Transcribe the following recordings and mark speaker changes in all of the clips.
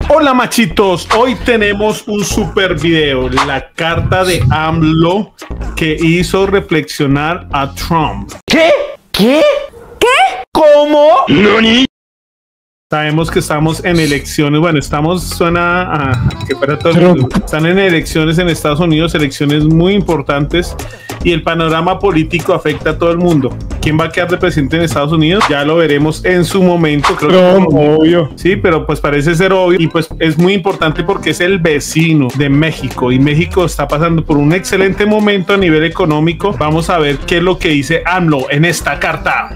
Speaker 1: Hola machitos, hoy tenemos un super video, la carta de AMLO que hizo reflexionar a Trump.
Speaker 2: ¿Qué? ¿Qué? ¿Qué? ¿Cómo?
Speaker 1: ¿Nani? Sabemos que estamos en elecciones, bueno, suena a que para todo el mundo. Están en elecciones en Estados Unidos, elecciones muy importantes y el panorama político afecta a todo el mundo. ¿Quién va a quedar de presidente en Estados Unidos? Ya lo veremos en su momento, creo que obvio. Sí, pero pues parece ser obvio y pues es muy importante porque es el vecino de México y México está pasando por un excelente momento a nivel económico. Vamos a ver qué es lo que dice AMLO en esta carta.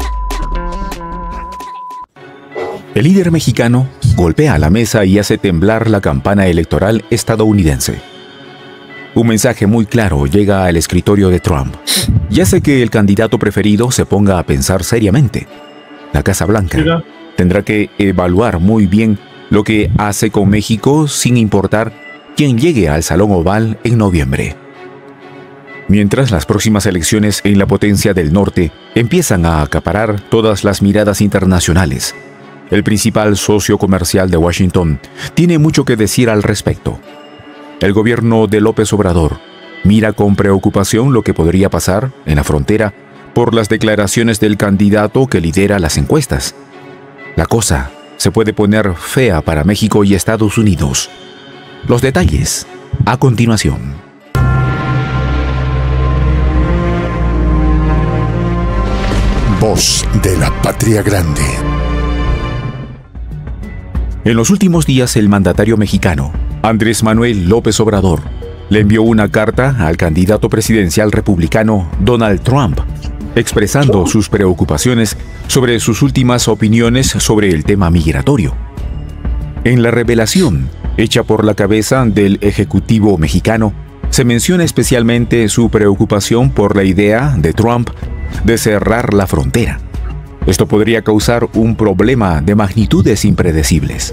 Speaker 3: El líder mexicano golpea la mesa y hace temblar la campana electoral estadounidense. Un mensaje muy claro llega al escritorio de Trump y hace que el candidato preferido se ponga a pensar seriamente. La Casa Blanca tendrá que evaluar muy bien lo que hace con México sin importar quién llegue al Salón Oval en noviembre. Mientras las próximas elecciones en la potencia del norte empiezan a acaparar todas las miradas internacionales, el principal socio comercial de Washington tiene mucho que decir al respecto. El gobierno de López Obrador mira con preocupación lo que podría pasar en la frontera por las declaraciones del candidato que lidera las encuestas. La cosa se puede poner fea para México y Estados Unidos. Los detalles a continuación.
Speaker 4: Voz de la Patria Grande.
Speaker 3: En los últimos días, el mandatario mexicano, Andrés Manuel López Obrador, le envió una carta al candidato presidencial republicano Donald Trump, expresando sus preocupaciones sobre sus últimas opiniones sobre el tema migratorio. En la revelación, hecha por la cabeza del Ejecutivo mexicano, se menciona especialmente su preocupación por la idea de Trump de cerrar la frontera. Esto podría causar un problema de magnitudes impredecibles.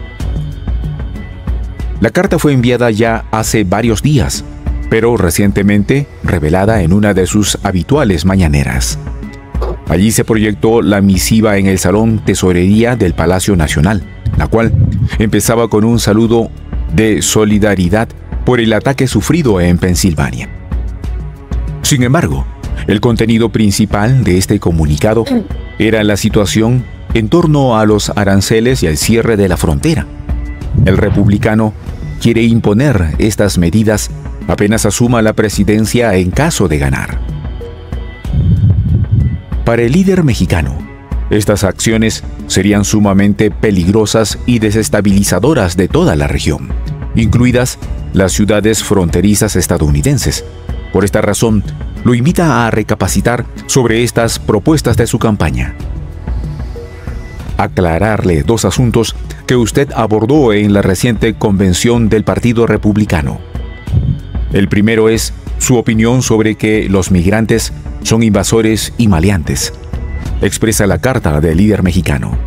Speaker 3: La carta fue enviada ya hace varios días, pero recientemente revelada en una de sus habituales mañaneras. Allí se proyectó la misiva en el Salón Tesorería del Palacio Nacional, la cual empezaba con un saludo de solidaridad por el ataque sufrido en Pensilvania. Sin embargo, el contenido principal de este comunicado era la situación en torno a los aranceles y al cierre de la frontera. El republicano quiere imponer estas medidas apenas asuma la presidencia en caso de ganar. Para el líder mexicano, estas acciones serían sumamente peligrosas y desestabilizadoras de toda la región, incluidas las ciudades fronterizas estadounidenses. Por esta razón, lo invita a recapacitar sobre estas propuestas de su campaña. Aclararle dos asuntos que usted abordó en la reciente convención del Partido Republicano. El primero es su opinión sobre que los migrantes son invasores y maleantes, expresa la carta del líder mexicano.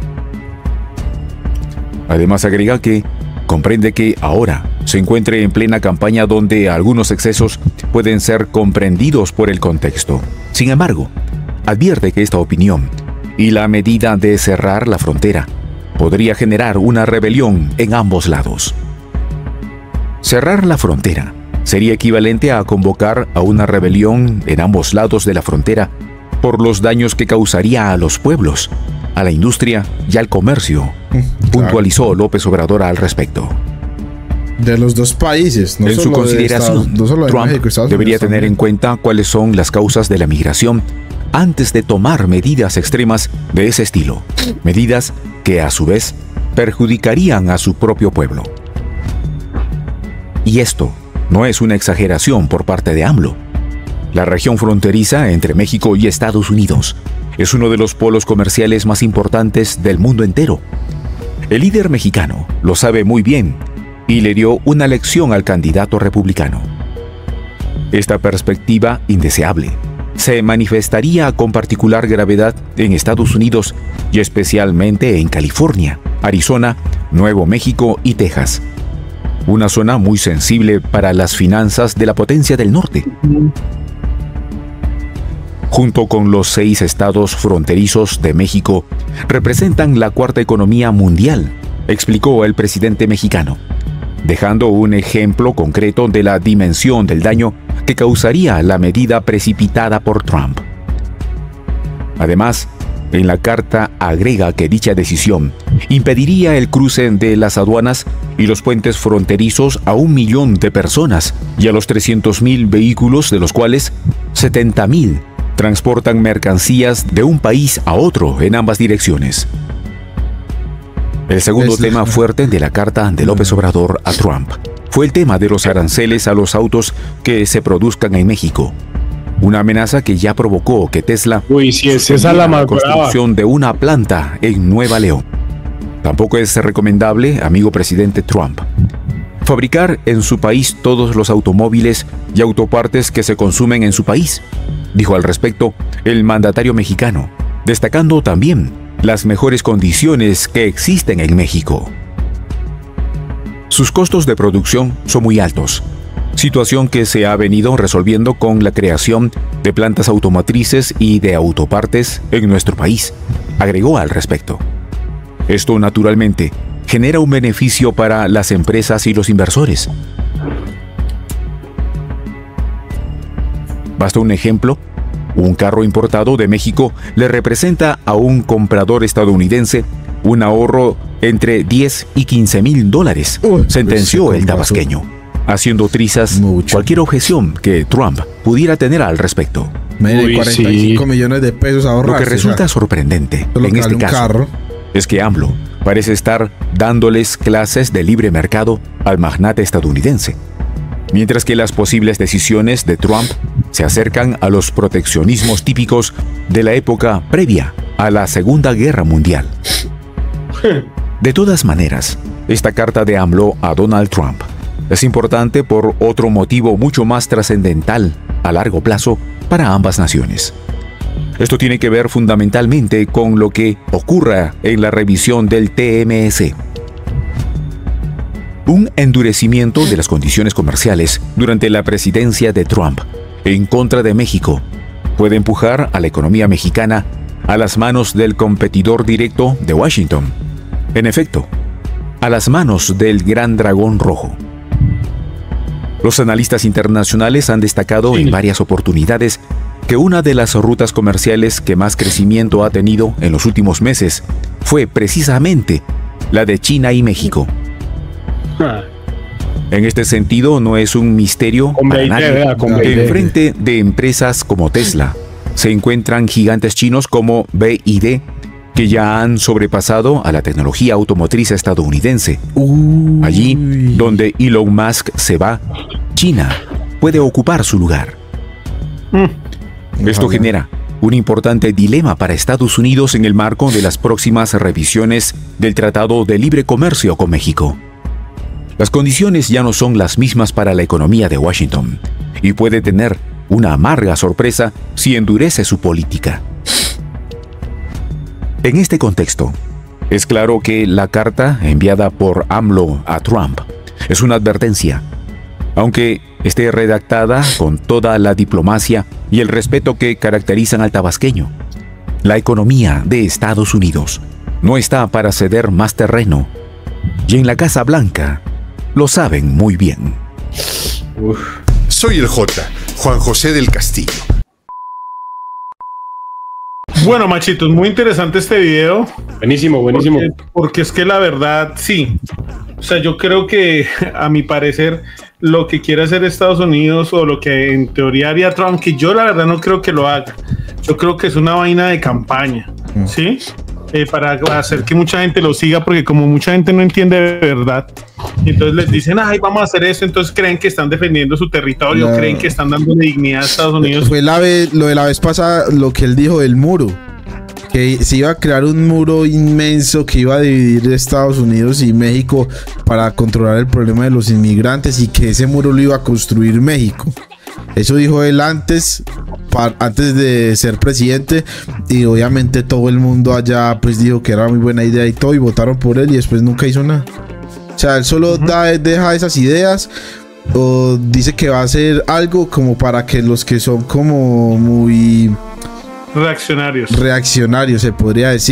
Speaker 3: Además agrega que comprende que ahora se encuentre en plena campaña donde algunos excesos pueden ser comprendidos por el contexto. Sin embargo, advierte que esta opinión y la medida de cerrar la frontera podría generar una rebelión en ambos lados. Cerrar la frontera sería equivalente a convocar a una rebelión en ambos lados de la frontera por los daños que causaría a los pueblos, a la industria y al comercio, puntualizó López Obrador al respecto.
Speaker 5: De los dos países,
Speaker 3: en su consideración, Trump debería tener en cuenta cuáles son las causas de la migración antes de tomar medidas extremas de ese estilo, medidas que a su vez perjudicarían a su propio pueblo. Y esto no es una exageración por parte de AMLO. La región fronteriza entre México y Estados Unidos es uno de los polos comerciales más importantes del mundo entero. El líder mexicano lo sabe muy bien y le dio una lección al candidato republicano. Esta perspectiva indeseable se manifestaría con particular gravedad en Estados Unidos y especialmente en California, Arizona, Nuevo México y Texas, una zona muy sensible para las finanzas de la potencia del norte. Junto con los 6 estados fronterizos de México, representan la cuarta economía mundial explicó el presidente mexicano, dejando un ejemplo concreto de la dimensión del daño que causaría la medida precipitada por Trump. Además, en la carta agrega que dicha decisión impediría el cruce de las aduanas y los puentes fronterizos a 1 millón de personas y a los 300,000 vehículos, de los cuales 70,000 transportan mercancías de un país a otro en ambas direcciones. El segundo tema fuerte de la carta de López Obrador a Trump fue el tema de los aranceles a los autos que se produzcan en México. Una amenaza que ya provocó que Tesla
Speaker 2: esa
Speaker 3: la construcción de una planta en Nueva León. Tampoco es recomendable, amigo presidente Trump, fabricar en su país todos los automóviles y autopartes que se consumen en su país, dijo al respecto el mandatario mexicano, destacando también las mejores condiciones que existen en México. Sus costos de producción son muy altos, situación que se ha venido resolviendo con la creación de plantas automotrices y de autopartes en nuestro país, agregó al respecto. Esto naturalmente genera un beneficio para las empresas y los inversores. Basta un ejemplo: un carro importado de México le representa a un comprador estadounidense un ahorro entre 10 y 15,000 dólares, sentenció el tabasqueño, haciendo trizas cualquier objeción que Trump pudiera tener al respecto.
Speaker 5: 45 millones de pesos ahorrados.
Speaker 3: Lo que resulta sorprendente en este caso es que AMLO parece estar dándoles clases de libre mercado al magnate estadounidense, mientras que las posibles decisiones de Trump se acercan a los proteccionismos típicos de la época previa a la Segunda Guerra Mundial. De todas maneras, esta carta de AMLO a Donald Trump es importante por otro motivo mucho más trascendental a largo plazo para ambas naciones. Esto tiene que ver fundamentalmente con lo que ocurra en la revisión del TMC. Un endurecimiento de las condiciones comerciales durante la presidencia de Trump en contra de México puede empujar a la economía mexicana a las manos del competidor directo de Washington. En efecto, a las manos del gran dragón rojo. Los analistas internacionales han destacado en varias oportunidades que una de las rutas comerciales que más crecimiento ha tenido en los últimos meses fue precisamente la de China y México. En este sentido, no es un misterio para nadie que enfrente de empresas como Tesla se encuentran gigantes chinos como BYD, que ya han sobrepasado a la tecnología automotriz estadounidense. Allí donde Elon Musk se va, China puede ocupar su lugar. Esto genera un importante dilema para Estados Unidos en el marco de las próximas revisiones del Tratado de Libre Comercio con México. Las condiciones ya no son las mismas para la economía de Washington y puede tener una amarga sorpresa si endurece su política. En este contexto, es claro que la carta enviada por AMLO a Trump es una advertencia, aunque esté redactada con toda la diplomacia y el respeto que caracterizan al tabasqueño. La economía de Estados Unidos no está para ceder más terreno, y en la Casa Blanca lo saben muy bien.
Speaker 4: Soy el J, Juan José del Castillo.
Speaker 1: Bueno, machitos, muy interesante este video.
Speaker 2: Buenísimo, buenísimo.
Speaker 1: Porque es que la verdad, sí. O sea, yo creo que, a mi parecer, lo que quiere hacer Estados Unidos o lo que en teoría haría Trump, que yo la verdad no creo que lo haga. Yo creo que es una vaina de campaña, ¿sí? Para hacer que mucha gente lo siga, porque como mucha gente no entiende de verdad, entonces les dicen, ay, vamos a hacer eso, entonces creen que están defendiendo su territorio, creen que están dando dignidad a Estados Unidos.
Speaker 5: Fue lo de la vez pasada, lo que él dijo del muro, que se iba a crear un muro inmenso que iba a dividir Estados Unidos y México para controlar el problema de los inmigrantes, y que ese muro lo iba a construir México. Eso dijo él antes de ser presidente, y obviamente todo el mundo allá pues dijo que era muy buena idea y todo, y votaron por él, y después nunca hizo nada. O sea, él solo deja esas ideas, o dice que va a hacer algo como para que los que son como muy
Speaker 1: reaccionarios,
Speaker 5: se podría decir,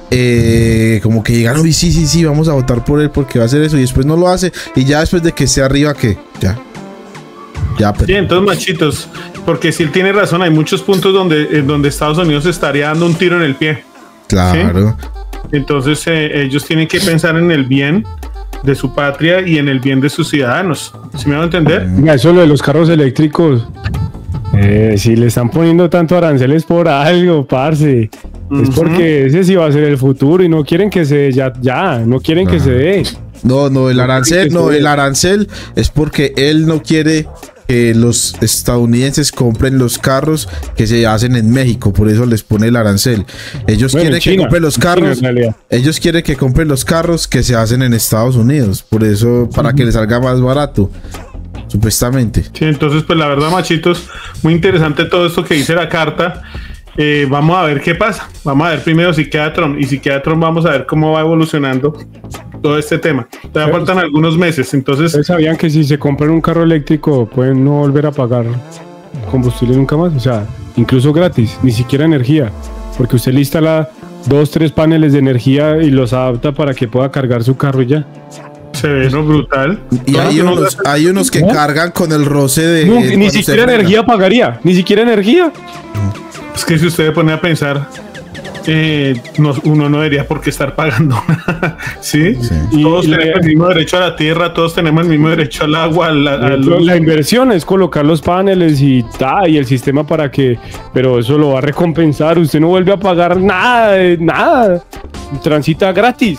Speaker 5: como que digan, uy, sí, vamos a votar por él porque va a hacer eso, y después no lo hace, y ya después de que esté arriba, ¿qué? Ya, pero...
Speaker 1: Sí, entonces, machitos, porque si él tiene razón, hay muchos puntos donde Estados Unidos estaría dando un tiro en el pie.
Speaker 5: Claro.
Speaker 1: ¿Sí? Entonces, ellos tienen que pensar en el bien de su patria y en el bien de sus ciudadanos. ¿Sí me van a entender?
Speaker 2: Eso lo de los carros eléctricos. Si le están poniendo tanto aranceles por algo, parce. Es porque ese sí va a ser el futuro y no quieren que se dé ya, no quieren que se dé.
Speaker 5: No, el arancel es porque él no quiere que los estadounidenses compren los carros que se hacen en México, por eso les pone el arancel. Ellos quieren que compren los carros, ellos quieren que compren los carros que se hacen en Estados Unidos, por eso, para que les salga más barato, supuestamente.
Speaker 1: Sí, entonces, pues la verdad, machitos, muy interesante todo esto que dice la carta. Vamos a ver qué pasa. Vamos a ver primero si queda Trump. Y si queda Trump, vamos a ver cómo va evolucionando todo este tema. Todavía faltan algunos meses. Entonces,
Speaker 2: ¿ustedes sabían que si se compran un carro eléctrico pueden no volver a pagar combustible nunca más? O sea, incluso gratis, ni siquiera energía. Porque usted le instala 2-3 paneles de energía y los adapta para que pueda cargar su carro y ya.
Speaker 1: Se ve eso brutal.
Speaker 5: Y hay unos que cargan con el roce de...
Speaker 2: No, ni siquiera energía pagaría. Ni siquiera energía.
Speaker 1: Es que si usted pone a pensar, uno no debería por qué estar pagando. ¿Sí? Todos tenemos el mismo derecho a la tierra, todos tenemos el mismo derecho al agua,
Speaker 2: la inversión es colocar los paneles y el sistema para que, pero eso lo va a recompensar. Usted no vuelve a pagar nada. Transita gratis.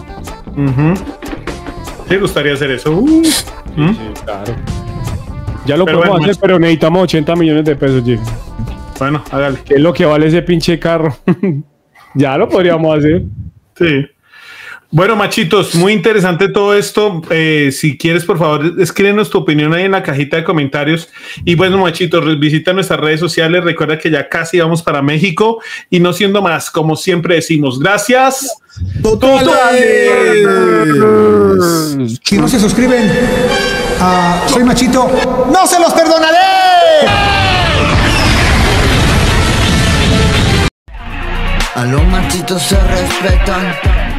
Speaker 1: ¿Te gustaría hacer eso?
Speaker 2: Sí, claro. Ya lo podemos hacer, pero necesitamos 80 millones de pesos, Jim.
Speaker 1: Bueno, hágale.
Speaker 2: ¿Qué es lo que vale ese pinche carro? Ya lo podríamos hacer.
Speaker 1: Sí. Bueno, machitos, muy interesante todo esto. Si quieres, por favor, escríbenos tu opinión ahí en la cajita de comentarios. Y bueno, machitos, visita nuestras redes sociales. Recuerda que ya casi vamos para México. Y no siendo más, como siempre decimos, gracias.
Speaker 5: ¡Totales!
Speaker 6: Si no se suscriben a Soy Machito, ¡no se los perdonaré!
Speaker 7: A los machitos se respetan.